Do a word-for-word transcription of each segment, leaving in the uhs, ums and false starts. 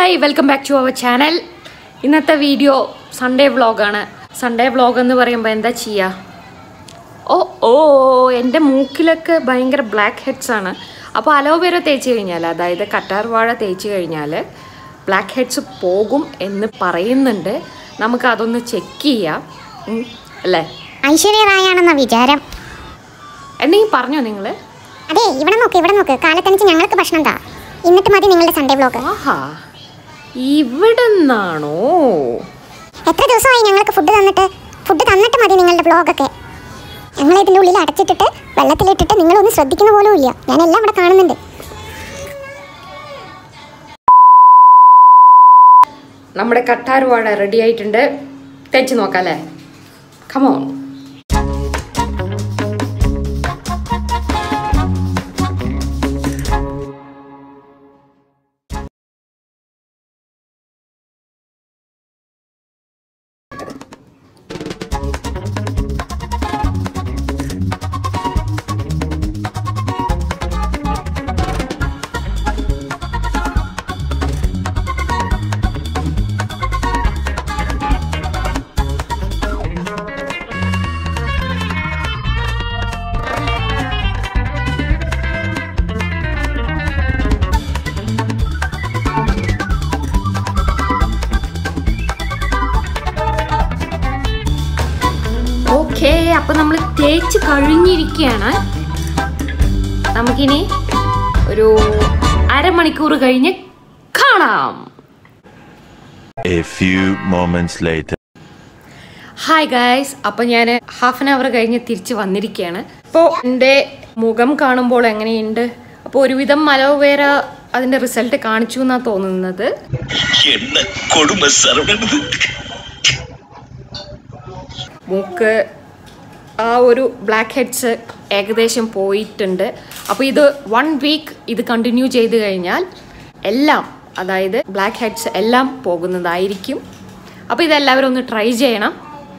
Hi, welcome back to our channel. ഇന്നത്തെ video Sunday വ്ളോഗാണ്. Sunday vlog എന്ന് പറയുമ്പോൾ എന്താ ചെയ്യുക? ഓ ഓ എൻ്റെ മൂക്കിലൊക്കെ ഭയങ്കര ബ്ലാക്ക് ഹെഡ്സ് ആണ്. അപ്പോൾ അലോവേര തേച്ച് കഴിഞ്ഞാൽ, അതായത് കറ്റാർ വാഴ തേച്ച് കഴിഞ്ഞാൽ ബ്ലാക്ക് ഹെഡ്സ് പോകും എന്ന് പറയുന്നുണ്ട്. നമുക്ക് അതൊന്ന് ചെക്ക് ചെയ്യാം അല്ലേ? ഐശ്വര്യ റായാണെന്ന വിചാരം. എന്തെങ്കിലും പറഞ്ഞോ നിങ്ങൾ? അതെ, ഇവിടെ നോക്ക് ഇവിടെ നോക്ക്, കാലത്തനിച്ച് ഞങ്ങൾക്ക് ഭക്ഷണം താ, എന്നിട്ട് മതി നിങ്ങളുടെ സൺഡേ വ്ളോഗ്. ആഹാ, ഇവിടെ നിന്നാണോ? എത്ര ദിവസമായി ഞങ്ങൾക്ക് ഫുഡ് തന്നിട്ട് ഫുഡ് തന്നിട്ട് മതി നിങ്ങളുടെ വ്ളോഗൊക്കെ. ഞങ്ങൾ ഇതിൻ്റെ ഉള്ളിൽ അടച്ചിട്ടിട്ട് വെള്ളത്തിലിട്ടിട്ട് നിങ്ങളൊന്നും ശ്രദ്ധിക്കുന്ന പോലും ഇല്ല. ഞാനെല്ലാം ഇവിടെ കാണുന്നുണ്ട്. നമ്മുടെ കറ്റാർ വാഴ റെഡി ആയിട്ടുണ്ട്. തേച്ച് നോക്കാം അല്ലേ? കമോൺ. ഓക്കെ, അപ്പൊ നമ്മൾ തേച്ച് കഴിഞ്ഞിരിക്കുകയാണ്. നമുക്കിനി ഒരു അരമണിക്കൂർ കഴിഞ്ഞ് കാണാം. A few moments later. Hi guys, അപ്പം ഞാൻ ഹാഫ് ആൻ അവർ കഴിഞ്ഞ് തിരിച്ച് വന്നിരിക്കുകയാണ്. ഇപ്പോൾ എൻ്റെ മുഖം കാണുമ്പോൾ എങ്ങനെയുണ്ട്? അപ്പോൾ ഒരുവിധം അലോവേര അതിൻ്റെ റിസൾട്ട് കാണിച്ചു എന്നാണ് തോന്നുന്നത്. മൂക്ക് ആ ഒരു ബ്ലാക്ക് ഹെഡ്സ് ഏകദേശം പോയിട്ടുണ്ട്. അപ്പോൾ ഇത് വൺ വീക്ക് ഇത് കണ്ടിന്യൂ ചെയ്ത് കഴിഞ്ഞാൽ എല്ലാം, അതായത് ബ്ലാക്ക് ഹെഡ്സ് എല്ലാം പോകുന്നതായിരിക്കും. അപ്പോൾ ഇതെല്ലാവരും ഒന്ന് ട്രൈ ചെയ്യണം.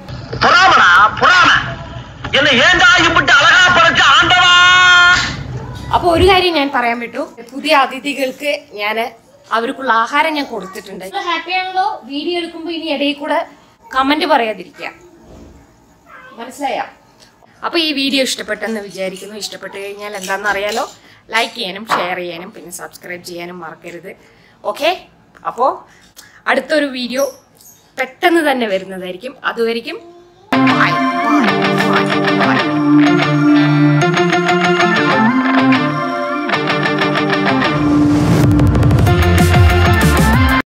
അപ്പോൾ ഒരു കാര്യം ഞാൻ പറയാൻ പറ്റൂ, പുതിയ അതിഥികൾക്ക് ഞാൻ അവർക്കുള്ള ആഹാരം ഞാൻ കൊടുത്തിട്ടുണ്ട്. ഹാപ്പി ആണല്ലോ? വീഡിയോ എടുക്കുമ്പോൾ ഇനി ഇടയിൽ കൂടെ കമന്റ് പറയാതിരിക്കുക, മനസ്സിലായോ? അപ്പോൾ ഈ വീഡിയോ ഇഷ്ടപ്പെട്ടെന്ന് വിചാരിക്കുന്നു. ഇഷ്ടപ്പെട്ട് കഴിഞ്ഞാൽ എന്താണെന്ന് അറിയാലോ, ലൈക്ക് ചെയ്യാനും ഷെയർ ചെയ്യാനും പിന്നെ സബ്സ്ക്രൈബ് ചെയ്യാനും മറക്കരുത്. ഓക്കെ, അപ്പോൾ അടുത്തൊരു വീഡിയോ പെട്ടെന്ന് തന്നെ വരുന്നതായിരിക്കും. അതുവരെയും